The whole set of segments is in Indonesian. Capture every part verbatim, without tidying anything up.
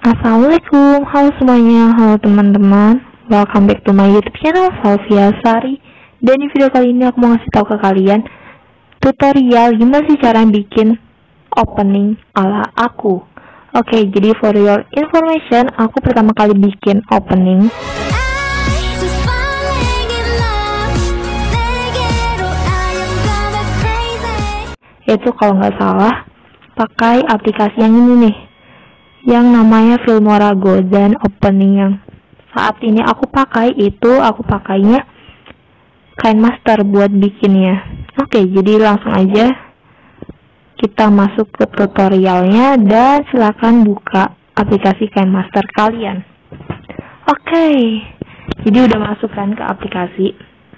Assalamualaikum, halo semuanya, halo teman-teman. Welcome back to my YouTube channel Salvia Sari. Dan di video kali ini aku mau ngasih tahu ke kalian tutorial gimana sih cara bikin opening ala aku. Oke, okay, jadi for your information, aku pertama kali bikin opening itu kalau nggak salah pakai aplikasi yang ini nih, yang namanya Filmora Go. Dan opening yang saat ini aku pakai itu aku pakainya KineMaster buat bikinnya. Oke, jadi langsung aja kita masuk ke tutorialnya dan silakan buka aplikasi KineMaster kalian. Oke, jadi udah masuk kan ke aplikasi.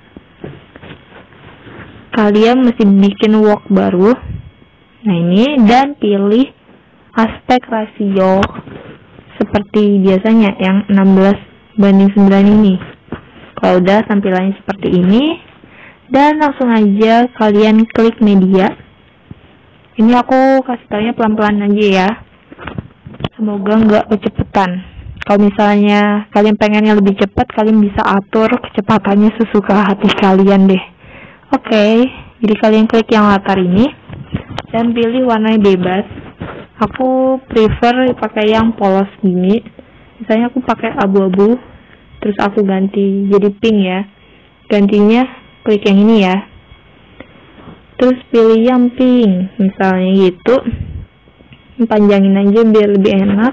Kalian mesti bikin work baru. Nah ini, dan pilih aspek rasio seperti biasanya yang enam belas banding sembilan ini. Kalau udah tampilannya seperti ini, dan langsung aja kalian klik media. Ini aku kasih taunya pelan-pelan aja ya, semoga nggak kecepatan. Kalau misalnya kalian pengennya lebih cepat, kalian bisa atur kecepatannya sesuka hati kalian deh. Oke, okay, jadi kalian klik yang latar ini dan pilih warnanya bebas. Aku prefer pakai yang polos gini. Misalnya aku pakai abu-abu, terus aku ganti jadi pink ya. Gantinya klik yang ini ya. Terus pilih yang pink, misalnya gitu. Panjangin aja biar lebih enak.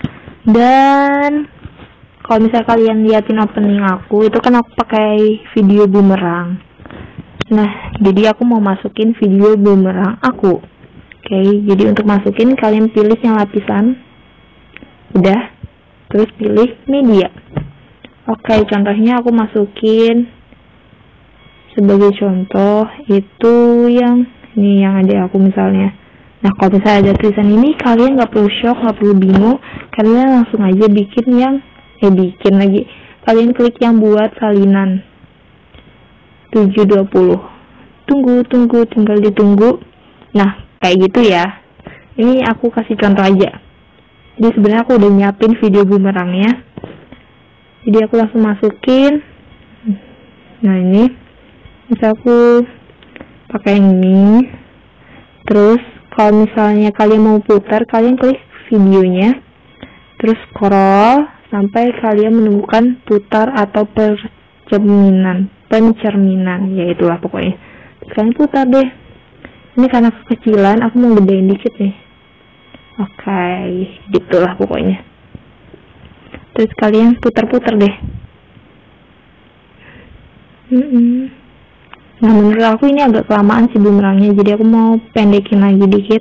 Dan kalau misalnya kalian liatin opening aku, itu kan aku pakai video bumerang. Nah, jadi aku mau masukin video bumerang aku. Oke, okay, jadi untuk masukin kalian pilih yang lapisan. Udah. Terus pilih media. Oke, okay, contohnya aku masukin sebagai contoh itu yang ini, yang ada aku misalnya. Nah, kalau misalnya ada tulisan ini, kalian nggak perlu shock, nggak perlu bingung. Kalian langsung aja bikin yang eh bikin lagi. Kalian klik yang buat salinan tujuh dua puluh. Tunggu, tunggu, tinggal ditunggu. Nah, kayak gitu ya. Ini aku kasih contoh aja. Jadi sebenarnya aku udah nyiapin video bumerangnya. Jadi aku langsung masukin. Nah, ini bisa aku pakai ini. Terus kalau misalnya kalian mau putar, kalian klik videonya. Terus scroll sampai kalian menemukan putar atau percerminan. pencerminan, ya itulah pokoknya. Terus kalian putar deh. Ini karena kekecilan, aku mau gedein dikit nih. Oke, okay, gitulah pokoknya. Terus kalian putar-putar deh. Mm -mm. Nah, menurut aku ini agak kelamaan sih bumerangnya, jadi aku mau pendekin lagi dikit.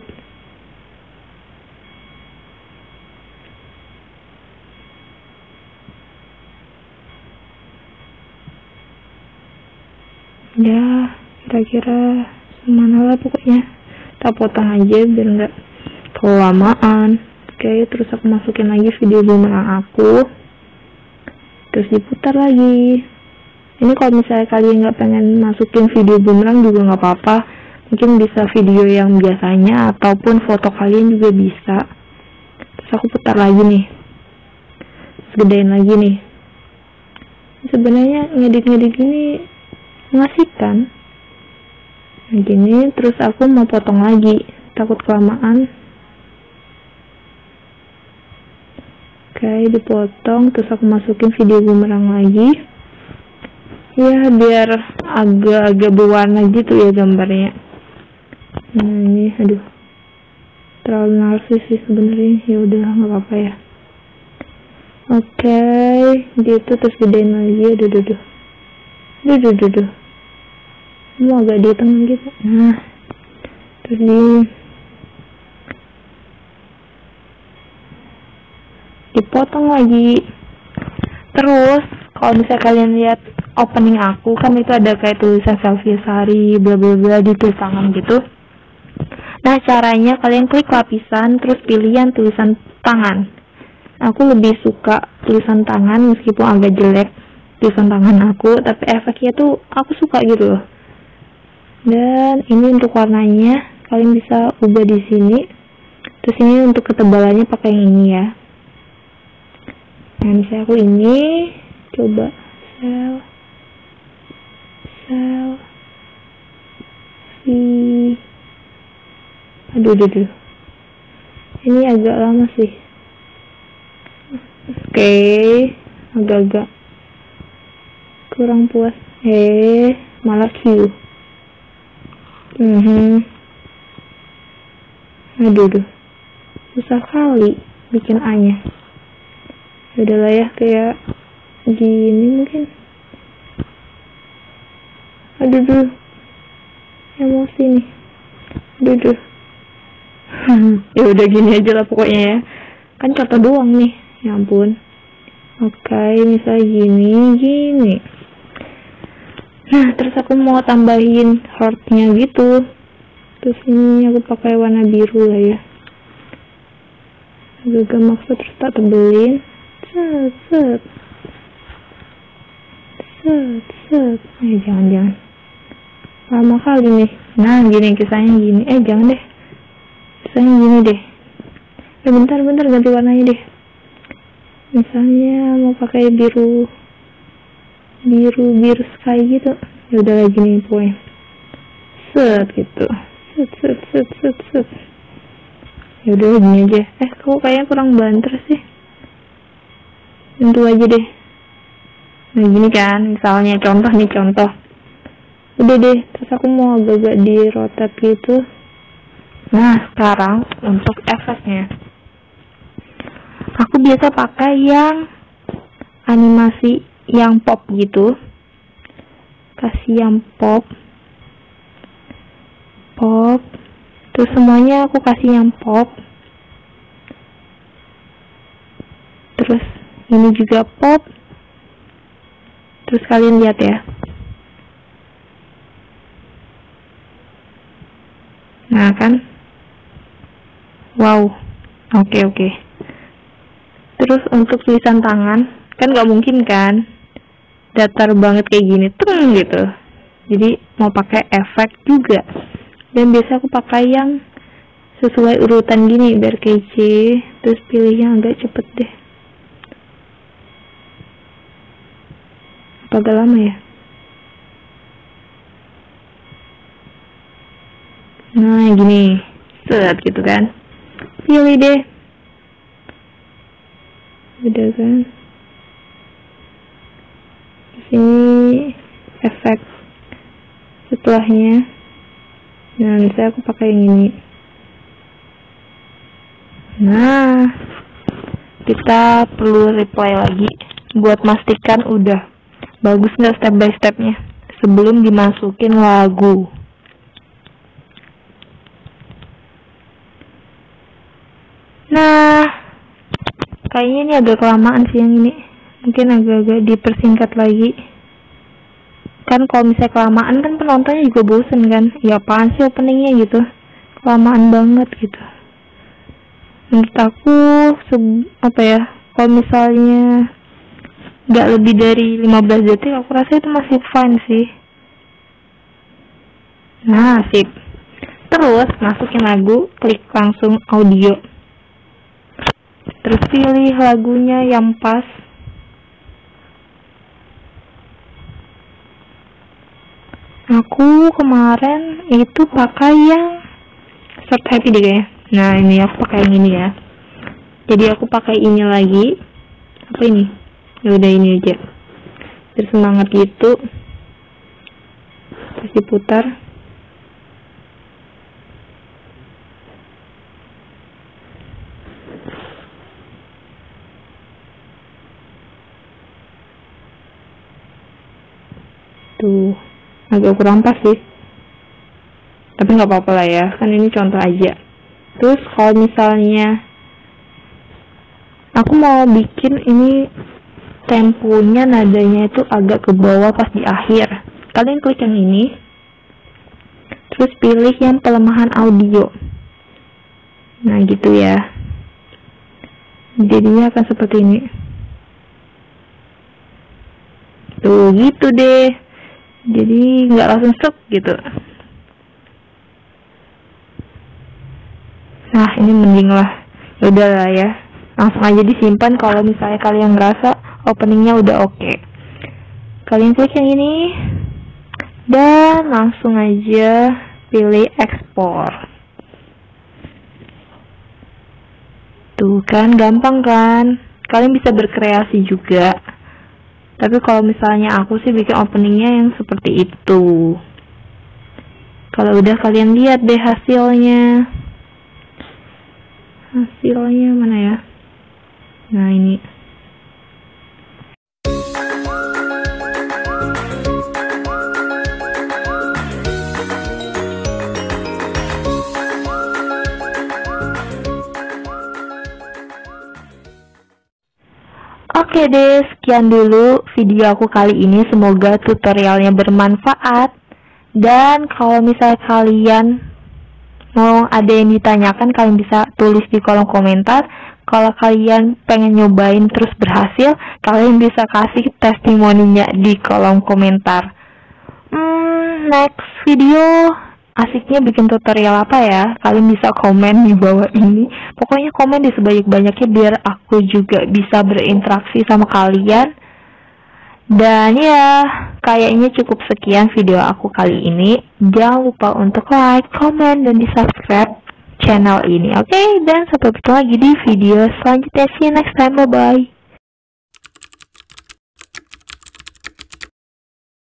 Ya, kira-kira semana lah pokoknya. Kita potong aja biar nggak kelamaan. Oke, terus aku masukin lagi video bumerang aku. Terus diputar lagi. Ini kalau misalnya kalian nggak pengen masukin video bumerang juga nggak apa-apa. Mungkin bisa video yang biasanya ataupun foto kalian juga bisa. Terus aku putar lagi nih. Terus gedein lagi nih. Sebenarnya ngedit-ngedit ini mengasihkan. Nah, gini, terus aku mau potong lagi, takut kelamaan. Oke, dipotong, terus aku masukin video bumerang lagi. Ya, biar agak-agak berwarna gitu ya gambarnya. Nah, ini, aduh, terlalu narsis sih sebenarnya. Ya udah, nggak apa-apa ya. Oke, gitu, terus gedein lagi. Aduh, aduh, aduh. Duh, duh, duh, duh. Mau agak di tengah gitu. Nah, terus di dipotong lagi. Terus kalau misalnya kalian lihat opening aku, kan itu ada kayak tulisan Salvia Sari bla bla bla di tulis tangan gitu. Nah, caranya kalian klik lapisan terus pilih yang tulisan tangan. Aku lebih suka tulisan tangan meskipun agak jelek tulisan tangan aku, tapi efeknya tuh aku suka gitu loh. Dan ini untuk warnanya kalian bisa ubah di sini. Terus ini untuk ketebalannya pakai yang ini ya. Nah, misalnya aku ini coba sel sel v aduh aduh, aduh. Ini agak lama sih. Oke, okay. agak-agak kurang puas. Eh, malah Q. Mhm. Aduh, aduh. Susah kali bikin A-nya. Udahlah ya, kayak gini mungkin. Aduh, aduh. Emosi nih. Aduh, aduh. Ya udah gini aja lah pokoknya ya. Kan contoh doang nih. Ya ampun. Oke, misalnya gini, gini. Nah, terus aku mau tambahin heart-nya gitu. Terus ini aku pakai warna biru lah ya. Agak maksud terus tak tebelin. Set, set. Set, set. Eh, jangan-jangan. Lama kali nih. Nah, gini kisahnya gini. Eh, jangan deh. Kisahnya gini deh. Eh, bentar, bentar ganti warnanya deh. Misalnya mau pakai biru biru biru sky gitu. Ya udah lagi nih poin. Set gitu. Set set set set set. Ya udah gini aja. Eh, kok kayaknya kurang banter sih. Tentu aja deh. Nah, gini kan, misalnya contoh nih contoh. Udah deh, terus aku mau agak-agak di rotate gitu. Nah, sekarang untuk efeknya. Aku biasa pakai yang animasi yang pop gitu. Kasih yang pop. Pop. Terus semuanya aku kasih yang pop. Terus ini juga pop. Terus kalian lihat ya. Nah kan. Wow. Oke, oke. Terus untuk tulisan tangan, kan gak mungkin kan datar banget kayak gini, teng gitu. Jadi mau pakai efek juga. Dan biasa aku pakai yang sesuai urutan gini biar kece. Terus pilih yang agak cepet deh. Apa agak lama ya? Nah gini, set gitu kan. Pilih deh. Udah kan. Sini efek setelahnya. Nah, misalnya aku pakai yang ini. Nah, kita perlu replay lagi buat pastikan udah bagus nggak step by stepnya sebelum dimasukin lagu. Nah, kayaknya ini agak kelamaan sih yang ini. Mungkin agak-agak dipersingkat lagi. Kan kalau misalnya kelamaan kan penontonnya juga bosen kan. Ya apaan sih openingnya gitu. Kelamaan banget gitu. Menurut aku apa ya, kalau misalnya nggak lebih dari lima belas detik aku rasa itu masih fine sih. Nah, sip. Terus masukin lagu, klik langsung audio. Terus pilih lagunya yang pas. Aku kemarin itu pakai yang Start Happy deh kayaknya. Nah, ini aku pakai yang ini ya. Jadi aku pakai ini lagi. Apa ini? Ya udah ini aja. Biar semangat gitu. Terus diputar. Tuh, agak kurang pas sih. Tapi nggak apa-apa lah ya, kan ini contoh aja. Terus kalau misalnya aku mau bikin ini temponya, nadanya itu agak ke bawah pas di akhir. Kalian klik yang ini. Terus pilih yang pelemahan audio. Nah gitu ya. Jadinya akan seperti ini. Tuh gitu deh. Jadi nggak langsung stop gitu. Nah ini mending lah. Udah lah ya. langsung aja disimpan kalau misalnya kalian ngerasa openingnya udah oke. Okay. Kalian klik yang ini dan langsung aja pilih ekspor. Tuh kan, gampang kan? Kalian bisa berkreasi juga. Tapi kalau misalnya aku sih bikin openingnya yang seperti itu. Kalau udah, kalian lihat deh hasilnya. Hasilnya mana ya? Nah, ini. Oke deh, sekian dulu video aku kali ini. Semoga tutorialnya bermanfaat. Dan kalau misalnya kalian mau ada yang ditanyakan, kalian bisa tulis di kolom komentar. Kalau kalian pengen nyobain terus berhasil, kalian bisa kasih testimoninya di kolom komentar. Hmm, next video asiknya bikin tutorial apa ya? Kalian bisa komen di bawah ini. Pokoknya komen di sebanyak-banyaknya biar aku juga bisa berinteraksi sama kalian. Dan ya, kayaknya cukup sekian video aku kali ini. Jangan lupa untuk like, komen, dan di subscribe channel ini. Oke, okay? Dan sampai bertemu lagi di video selanjutnya. See you next time. Bye-bye.